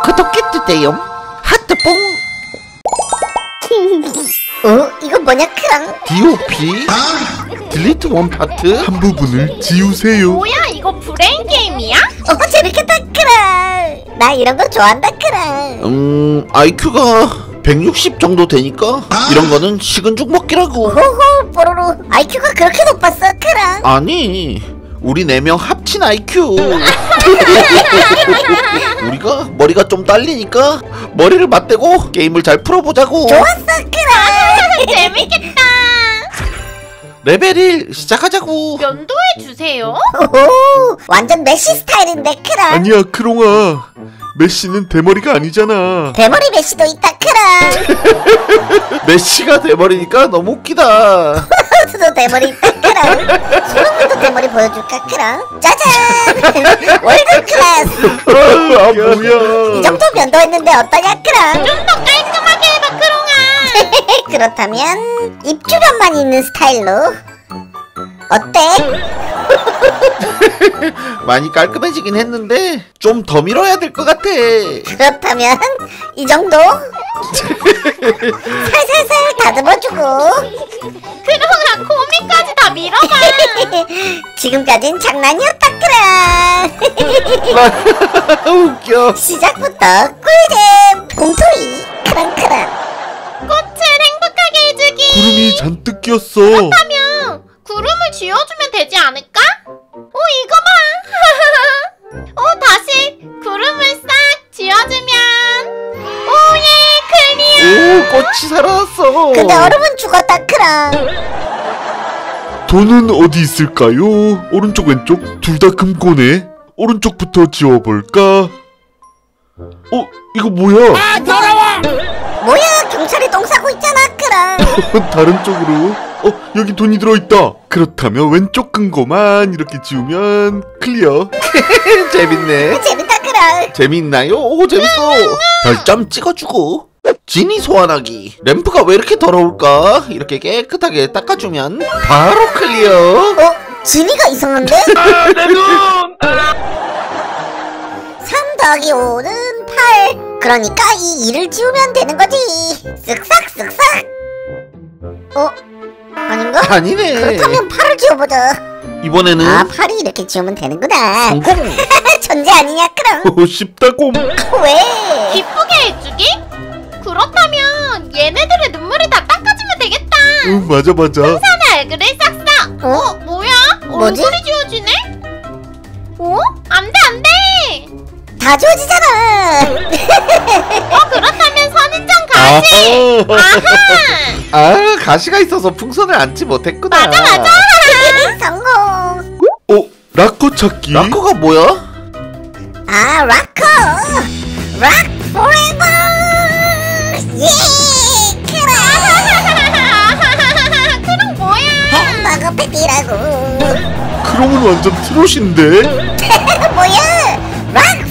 구독해 주세요. 하트뽕. 이거 뭐냐 크랑? DOP 딜리트 원 파트 한 부분을 지우세요. 뭐야 이거 브레인 게임이야? 재밌겠다 크랑. 나 이런 거 좋아한다 크랑. IQ가 160 정도 되니까 이런 거는 식은 죽 먹기라고. 호호 뽀로로 IQ가 그렇게 높았어 크랑? 아니 우리 4명 합친 IQ. 우리가 머리가 좀 딸리니까 머리를 맞대고 게임을 잘 풀어보자고. 좋았어 크랑. 재밌겠다. 레벨 1 시작하자고. 면도해 주세요. 오 완전 메시 스타일인데 크랑. 아니야 크롱아, 메시는 대머리가 아니잖아. 대머리 메시도 있다 크랑. 메시가 돼버리니까 너무 웃기다. 수도 대머리 있다 크랑. 소름도 대머리 보여줄까 크랑? 짜잔. 월드 클래스. 아 이 뭐야. 정도 면도했는데 어떠냐 크랑? 좀 더 깔끔하게 해봐 크롱아. 그렇다면 입 주변만 있는 스타일로 어때? 많이 깔끔해지긴 했는데 좀 더 밀어야 될 것 같아. 그렇다면 이 정도? 살살살 다듬어주고. 크롱아 코미까지 다 밀어봐. 지금까진 장난이었다 크랑. 웃겨. 시작부터 꿀잼 공토이 크랑크랑. 꽃을 행복하게 해주기. 구름이 잔뜩 꼈어. 그렇다면 구름을 지어주면 되지 않을까? 이거 봐. 다시 구름을 싹 지어주면 오예 클리어. 오 꽃이 살아났어. 근데 얼음은 죽었다 크랑. 돈은 어디 있을까요? 오른쪽 왼쪽 둘 다 금고네. 오른쪽부터 지워볼까? 이거 뭐야? 뭐야 경찰이 똥 싸고 있잖아 크랑. 다른 쪽으로. 여기 돈이 들어있다. 그렇다면 왼쪽 금고만 이렇게 지우면 클리어. 재밌네. 재밌다 크랑. 재밌나요? 오 재밌어. 별점 찍어주고. 지니 소환하기. 램프가 왜 이렇게 더러울까? 이렇게 깨끗하게 닦아주면 바로 클리어. 지니가 이상한데? 3 더하기 5는 8. 그러니까 이 2를 지우면 되는 거지. 쓱싹 쓱싹. 아닌가? 아니네. 그렇다면 8을 지워보자. 이번에는 8이 이렇게 지우면 되는구나. 성공. 천재 아니냐 그럼? 쉽다고. 왜? 기쁘게 해주기? 그렇다면 얘네들의 눈물을 다 닦아주면 되겠다. 응 맞아. 산에 얼굴을 싹싹. 뭐야? 뭐지? 얼굴이 지워지네? 안돼 안돼. 다 지워지잖아. 그렇다면 선인장 가지. 아하. 가시가 있어서 풍선을 안지 못했구나. 맞아. 성공. 라커 찾기. 라커가 뭐야? 락커. 락 포레버. 예. 그럼 뭐야? 햄버거 패티라고. 크롱은 완전 트롯인데. 뭐야? 락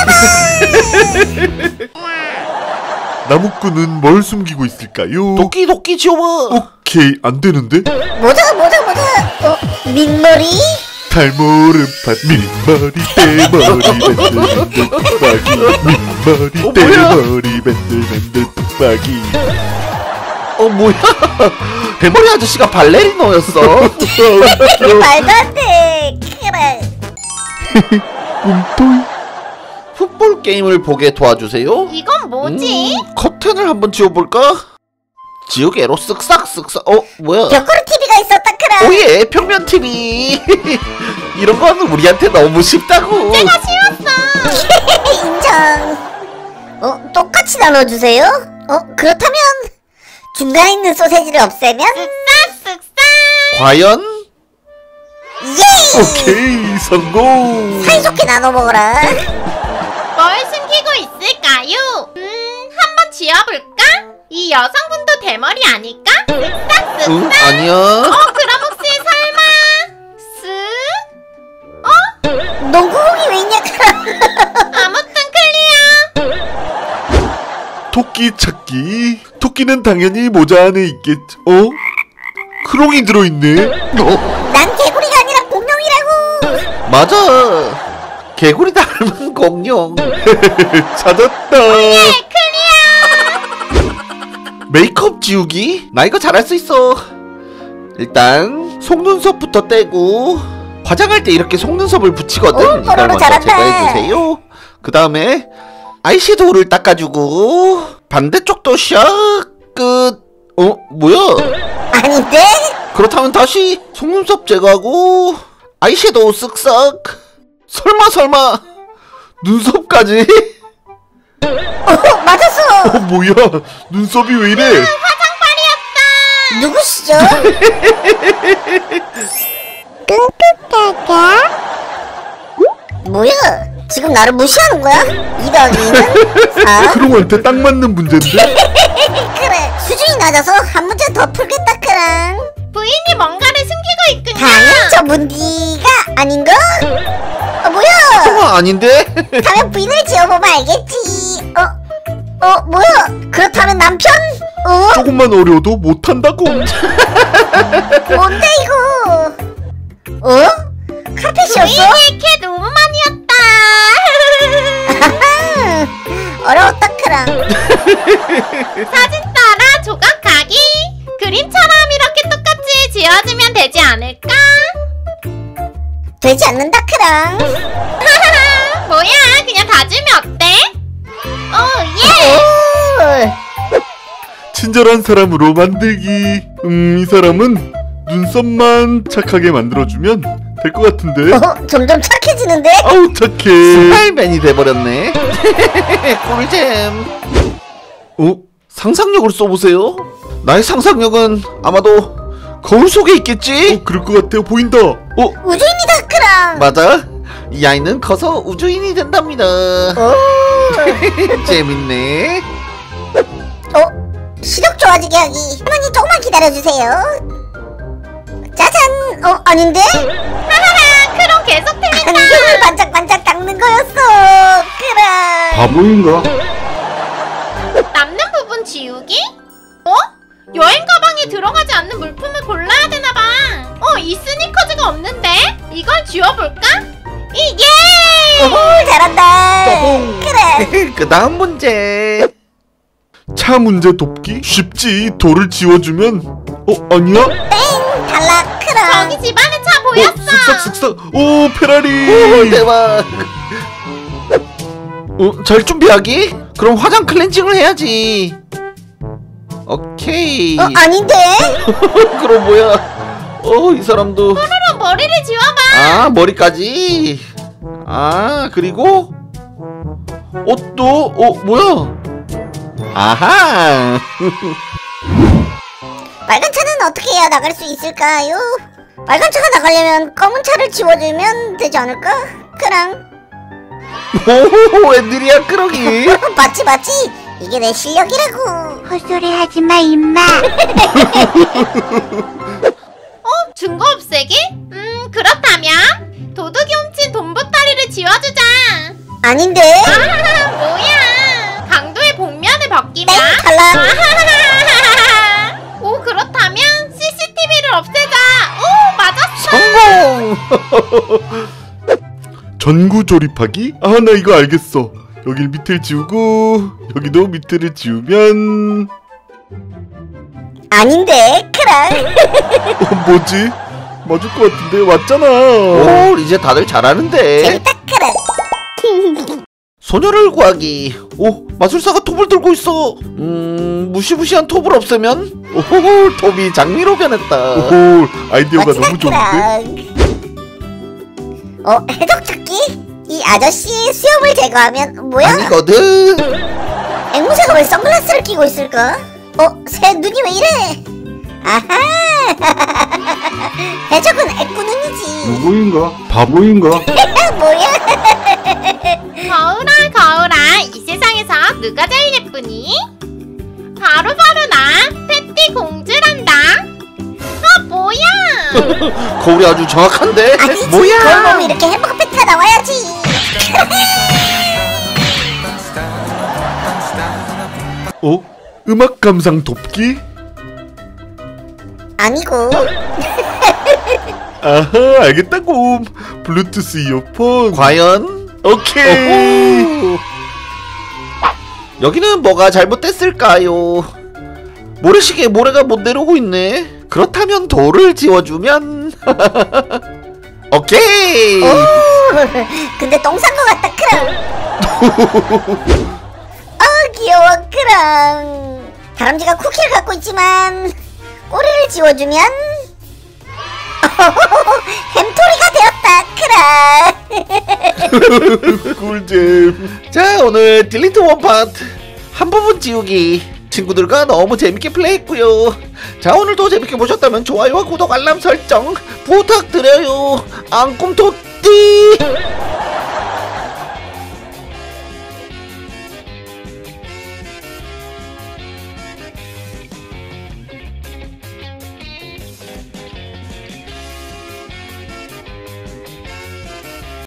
포레버. 나무꾼은 뭘 숨기고 있을까요? 도끼 지워봐. 오케이 안되는데? 모자. 민머리? 탈모르팟 민머리 떼머리 맨들 뚝박이. 민머리 뭐야? 떼머리 맨들 뚝박이. 뭐야? 대머리 아저씨가 발레리노였어. 말도 안 돼. 그래. 꿈토이. 풋볼 게임을 보게 도와주세요. 이건 뭐지? 커튼을 한번 지워볼까? 지우개로 쓱싹. 뭐야? 벽걸이 TV가 있었다 크라. 오예 평면 TV. 이런 건 우리한테 너무 쉽다고. 내가 쉬웠어. 인정. 똑같이 나눠주세요. 그렇다면 중간에 있는 소세지를 없애면 쓱싹. 과연? 예. 오케이 성공. 사이좋게 나눠 먹어라. 뭘 숨기고 있을까요? 한번 지어볼까? 이 여성분도 대머리 아닐까? 쓱싹. 응 아니야. 그럼 혹시 설마 농구공이 왜 있냐 크라. 아무튼 클리어. 토끼 찾기. 토끼는 당연히 모자 안에 있겠지. 크롱이 들어있네. 난 개구리가 아니라 공룡이라고. 맞아. 개구리 닮은 공룡. 찾았다. 메이크업 지우기? 나 이거 잘할 수 있어. 일단 속눈썹부터 떼고, 화장할 때 이렇게 속눈썹을 붙이거든. 이걸 뽀로로 먼저 잘한다. 제거해주세요. 그 다음에 아이섀도우를 닦아주고, 반대쪽도 샥 끝. 뭐야? 아닌데? 그렇다면 다시 속눈썹 제거하고, 아이섀도우 쓱싹. 설마 눈썹까지? 맞았어. 뭐야? 눈썹이 왜 이래? 누구시죠? 뭐야? 지금 나를 무시하는 거야? 2 더하기 2는 4? 크롱한테 딱 맞는 문제인데? 그래, 수준이 낮아서 한 문제 더 풀겠다, 크랑. 부인이 뭔가를 숨기고 있군요. 당연히 저 문디가 아닌가? 뭐야? 설마 아닌데? 다음에 부인을 지어보면 알겠지. 뭐야? 그렇다면 남편? 조금만 어려도 못한다고. 뭔데 이거? 카펫이었어? 부인이 캣 우먼이었다. 어려웠다, 크랑. 사진 따라 조각하기. 그림처럼 이렇게 똑같이 지어주면 되지 않을까? 되지 않는다, 크랑. 뭐야, 그냥 다 주면 어때? 예! 친절한 사람으로 만들기. 이 사람은 눈썹만 착하게 만들어주면 될 것 같은데. 점점 착해지는데? 아우 착해. 스파이맨이 돼버렸네. 꿀잼. 상상력을 써보세요. 나의 상상력은 아마도 거울 속에 있겠지? 그럴 것 같아요. 보인다. 우주인이다, 크랑. 맞아. 이 아이는 커서 우주인이 된답니다. 재밌네. 시력 좋아지게 하기. 할머니 조금만 기다려주세요. 짜잔. 아닌데? 하하하, 크롱 계속 틀린다. 안경을 반짝반짝 닦는 거였어. 크랑. 바보인가? 남는 부분 지우기? 여행 가방에 들어가지 않는 물품을 골라야 되나봐. 이 스니커즈가 없는데? 이걸 지워볼까? 예! 잘한다. 따봉. 그래. 그 다음 문제. 차 문제 돕기? 쉽지. 돌을 지워주면. 아니야? 탈락, 크랑. 저기 집안에 차 보였어. 쓱싹. 오 페라리. 대박. 잘 준비하기? 그럼 화장 클렌징을 해야지. 오케이. 아닌데? 그럼 뭐야? 이 사람도. 그럼 머리를 지워봐. 머리까지. 그리고 옷도. 뭐야? 아하. 빨간 차는 어떻게 해야 나갈 수 있을까요? 빨간 차가 나가려면 검은 차를 지워주면 되지 않을까? 크랑. 오, 웬일이야, 크롱이. 맞지? 이게 내 실력이라고. 헛소리 하지마 임마. 증거 없애기? 그렇다면 도둑이 훔친 돈 보따리를 지워주자. 아닌데? 뭐야? 강도의 복면을 벗기면? 탈락. 그렇다면 CCTV를 없애자. 맞았어. 성공. 전구 조립하기? 나 이거 알겠어. 여길 밑을 지우고 여기도 밑을 지우면. 아닌데, 크랑. 뭐지? 맞을 것 같은데. 맞잖아. 오, 이제 다들 잘하는데. 재밌다, 크랑. 소녀를 구하기. 마술사가 톱을 들고 있어. 무시무시한 톱을 없애면. 톱이 장미로 변했다. 오, 아이디어가 멋지다, 너무 좋은데? 크랑. 해적 찾기? 이 아저씨의 수염을 제거하면 뭐야? 아니거든. 앵무새가 왜 선글라스를 끼고 있을까? 새 눈이 왜 이래? 아하. 해적은 애꾸눈이지. 누구인가? 바보인가? 뭐야? 거울아, 이 세상에서 누가 제일 예쁘니? 바로 나, 패티 공주란다. 뭐야? 거울이 아주 정확한데. 아니지. 뭐야? 거울 보면 이렇게 햄버거 패티가 나와야지. 음악 감상 돕기? 아니고. 아하, 알겠다고. 블루투스 이어폰. 과연 오케이. 오호. 여기는 뭐가 잘못됐을까요? 모래시계에 모래가 못 내려오고 있네. 그렇다면 돌을 지워주면 오케이. 오, 근데 똥 싼 거 같다, 크랑. 귀여워, 크랑. 다람쥐가 쿠키를 갖고 있지만 꼬리를 지워주면 햄토리가 되었다, 크랑. 꿀잼. 자, 오늘 딜리트 원파트 한 부분 지우기 친구들과 너무 재밌게 플레이했고요. 자, 오늘도 재밌게 보셨다면 좋아요와 구독 알람 설정 부탁드려요. 앙꿈토띠.